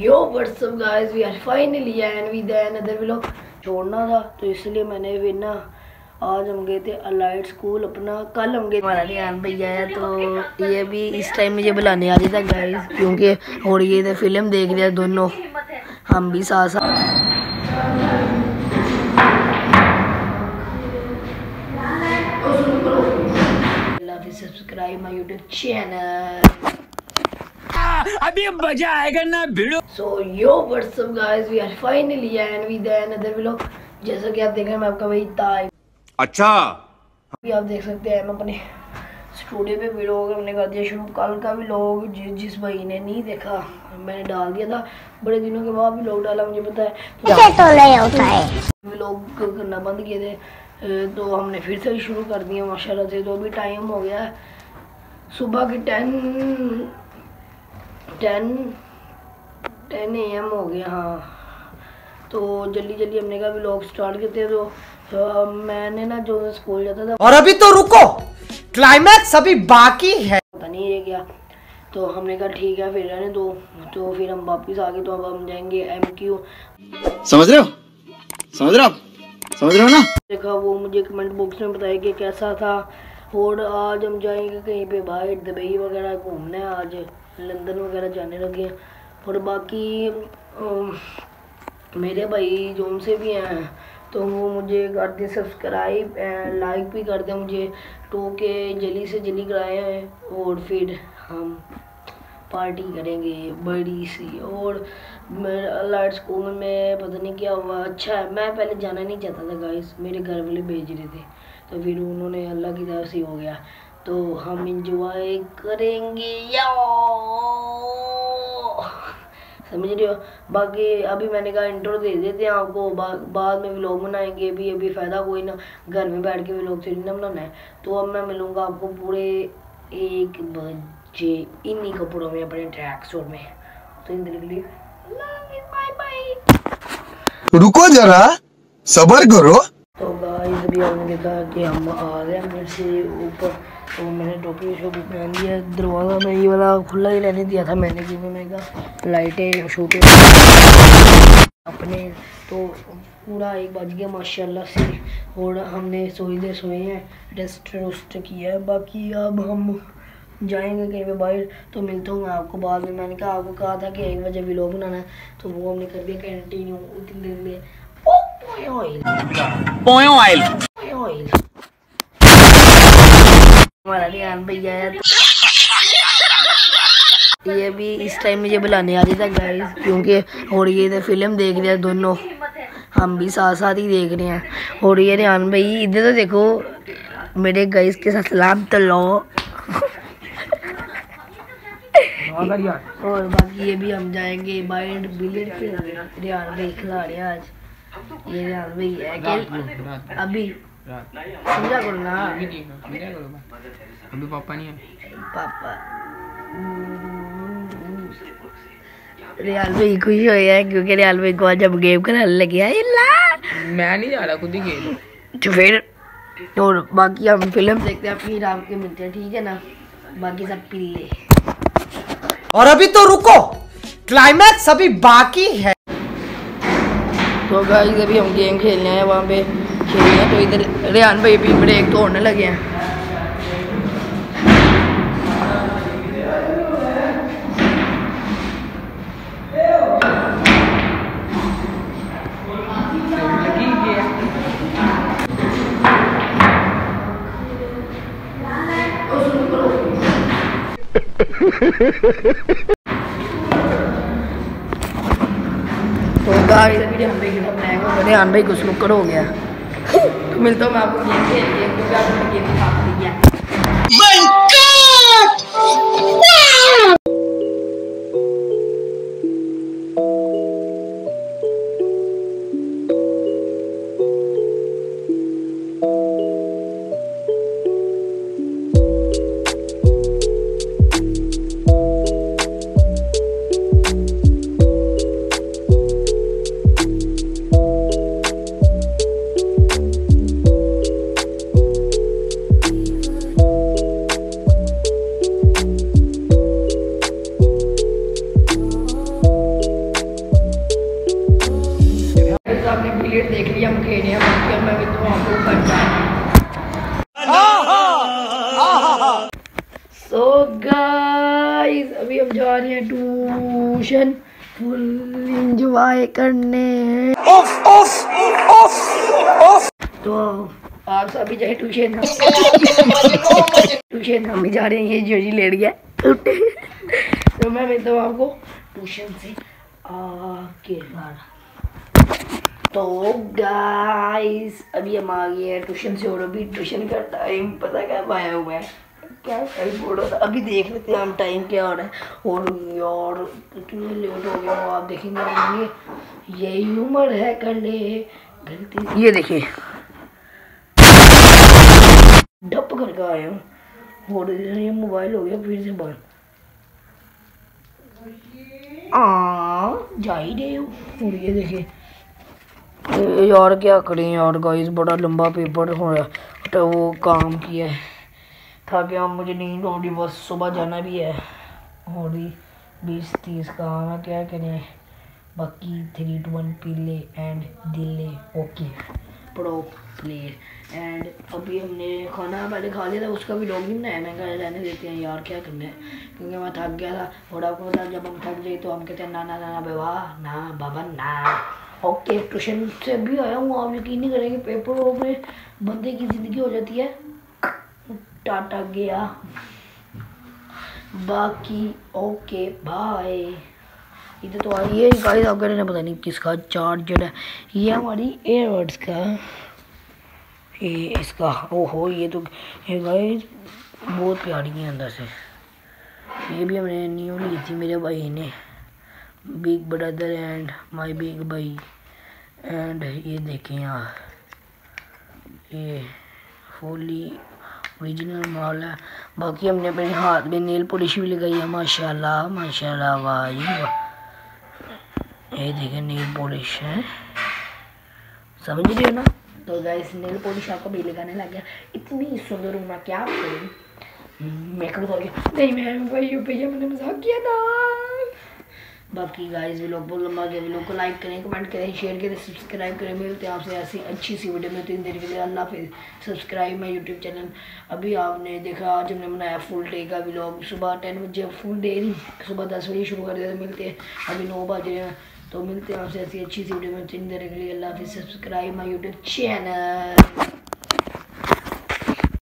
Yo what's up guys, we are finally end with another vlog. छोड़ना था तो इसलिए मैंने फिर ना आज हम गए थे अलाइड स्कूल अपना। कल हम गए, हमारा रियान भैया है तो ये भी इस टाइम मुझे बुलाने आ रही था गाइस, क्योंकि और ये थे फिल्म देख रहे हैं दोनों, हम भी साथ साथ। सब्सक्राइब माय यूट्यूब चैनल, अभी मजा आएगा ना भिड़ो। So yo what's up guys, we are finally end with another vlog. जैसा कि आप देख रहे हैं, मैं आपका भाई ताई। अच्छा, अभी आप देख सकते हैं हम अपने स्टूडियो पे व्लॉग हमने कर दिया शुरू। कल का व्लॉग जिस भाई ने नहीं देखा मैंने डाल दिया था, बड़े दिनों के बाद व्लॉग डाला। मुझे पता है व्लॉग करना बंद किए थे, तो हमने फिर से शुरू कर दिया माशाल्लाह से। तो अभी टाइम हो गया सुबह के 10 AM हो गया। हाँ, तो जल्दी जल्दी हमने कहा व्लॉग स्टार्ट करते हैं। तो मैंने ना जो स्कूल जाता था, और अभी तो रुको, क्लाइमैक्स अभी बाकी है, पता नहीं ये क्या। तो हमने कहा ठीक है फिर रहने दो। तो फिर हम वापस आ गए। तो अब हम जाएंगे MQ। समझ रहे हो, समझ रहे हो, समझ रहे हो ना। देखा वो मुझे कमेंट बॉक्स में बताया कि कैसा था। और आज हम जाएंगे कहीं पे बाहर, दुबई वगैरह घूमने। आज लंदन वगैरह जाने लगे। और बाकी मेरे भाई जो से भी हैं तो वो मुझे कर दे सब्सक्राइब, लाइक भी कर दे मुझे, तो के जल्दी से जल्दी कराए हैं। और फिर हम पार्टी करेंगे बड़ी सी। और अलाइड स्कूल में पता नहीं क्या हुआ। अच्छा है, मैं पहले जाना नहीं चाहता था गाइस, मेरे घर वाले भेज रहे थे, तो फिर उन्होंने अल्लाह की तरफ से हो गया। तो हम इंजॉय करेंगे यार, समझ रहे हो। बाकी अभी मैंने कहा इंट्रो दे देते हैं आपको, बाद में व्लॉग बनाएंगे। अभी फ़ायदा कोई ना, घर में बैठ के व्लॉग थोड़ी ना बनाना है। तो अब मैं मिलूँगा आपको पूरे 1 बजे इन्हीं कपड़ों में, अपने ट्रैक सूट में। तो इन दिनों के लिए बाय बाय, रुको जरा सब्र करो। तो गाइस अभी हमने देखा कि हम आ गए मेरे से ऊपर। तो मैंने टोपी शोपी पहन लिया। दरवाज़ा में ये वाला खुला ही रहने दिया था मैंने, क्योंकि मैंने कहा लाइटें शूटें अपने। तो पूरा 1 बज गया माशाल्लाह से। और हमने सोए हैं, रेस्ट किया है। बाकी अब हम जाएंगे कहीं पे बाहर, तो मिलता हूँ मैं आपको बाद में। मैंने कहा आपको कहा था कि 1 बजे व्लॉग बनाना है, तो वो हमने कर दिया कंटिन्यू। उतनी देर में ऑयल हमारा रियान भैया है, ये भी इस टाइम मुझे बुलाने आ रही था गाइस, क्योंकि और ये थे फिल्म देख रहे हैं दोनों, हम भी साथ साथ ही देख रहे हैं। और ये रियान भाई इधर तो देखो, मेरे गाइस के साथ सलाम तो लो। और बाकी ये भी हम जाएंगे बाइंड बिलियन पे। रियान भाई खिला रहे हैं आज। ये रियान भाई है अभी समझा करो ना, अभी पापा नहीं है। पापा रियाल भाई खुश हो गया क्योंकि रियाल भाई को आज जब गेम कराने लगे हैं। मैं नहीं जा रहा, खुद ही गेम। तो फिर और बाकी हम फिल्म देखते हैं, फिर आपके मिलते हैं, ठीक है ना। बाकी सब पिल्ले। और अभी तो रुको, क्लाइमैक्स अभी बाकी है। तो गाइस अभी हम गेम खेलने हैं, वहाँ पे खेलने हैं। तो इधर रियान भाई भी ब्रेक तोड़ने लगे हैं। तो गाइस अभी रियान भाई को स्नूकर हो गया। तो मिलता हूँ मैं आपको गेम खेल के, क्योंकि आपने गेम खा लिया। अब जा रहे हैं ट्यूशन फुल इंजॉय करने। तो आप सभी जाए ट्यूशन। ट्यूशन हम भी जा रहे हैं, ये जोजी लेट गया। तो मैं मिलता हूँ आपको ट्यूशन से आके। तो गाइस अभी हम आ गए हैं ट्यूशन से और अभी ट्यूशन का टाइम पता कब आया हुआ है, क्या टाइम बोल रहा था, अभी देख लेते हैं हम टाइम क्या हो रहा है। और यार इतनी लेट हो गया, आप देखेंगे यही उम्र है करने गलती। ये देखिए डप करके आया हूँ और ये मोबाइल हो गया फिर से बंद। जा ही रहे हो। और ये देखिए यार क्या करें यार गाइस, बड़ा लंबा पेपर हो रहा है तो वो काम किया है था कि अब मुझे नींद हो रही, बस सुबह जाना भी है और भी 20-30 काम है, क्या करें। बाकी 3 to 1 पीले एंड दिले ओके प्रो प्लेयर। एंड अभी हमने खाना पहले खा लिया था, उसका भी लॉग नहीं बनाया, मैं कहा रहने देते हैं यार क्या करना है, क्योंकि मैं थक गया था। और आपको पता जब हम थक जाए तो हम कहते हैं ना ना ना बेवा ना बाबा ना। ओके ट्यूशन से अभी आया हूँ, आप यकीन नहीं करेंगे पेपरों में बंदे की ज़िंदगी हो जाती है टाटा गया। बाकी ओके बाय। इधर तो ये गाइस आप कह रहे हैं पता नहीं किसका चार्जर है, ये हमारी एयरबड्स का, ये इसका। ओहो ये तो ये गाइस बहुत प्यारी है अंदर से। ये भी हमने न्यू ली थी मेरे भाई ने, big brother and my big भाई। एंड ये देखें यार ये फुली ओरिजिनल माल है। बाकी हमने अपने हाथ में नेल पॉलिश भी लगाई है, माशाल्लाह माशाल्लाह वाह जी वाह। ये देखें नेल पॉलिश है, समझ रहे हो ना। तो गाइस नेल पॉलिश आपको भी लगाने लग गया, इतनी सुंदर हूँ मैं क्या करूँ। मेकअप हो गया नहीं, मैं भैया मैंने मजाक किया था। बाकी गाइस व्लॉग बहुत लंबा गया, व्लॉग को लाइक करें, कमेंट करें, शेयर करें, सब्सक्राइब करें। मिलते हैं आपसे ऐसी अच्छी सी वीडियो में, 3 दिन के लिए अल्लाह हाफिज़। Subscribe my YouTube channel. अभी आपने देखा आज हमने बनाया फुल डे का व्लॉग, सुबह 10 बजे, फुल डे नहीं सुबह 10 बजे शुरू कर दिया। तो मिलते हैं अभी 9 बज रहे हैं, तो मिलते हैं आपसे ऐसी अच्छी सी वीडियो में, 3 दिन के लिए अल्लाह हाफिज़। Subscribe my YouTube channel.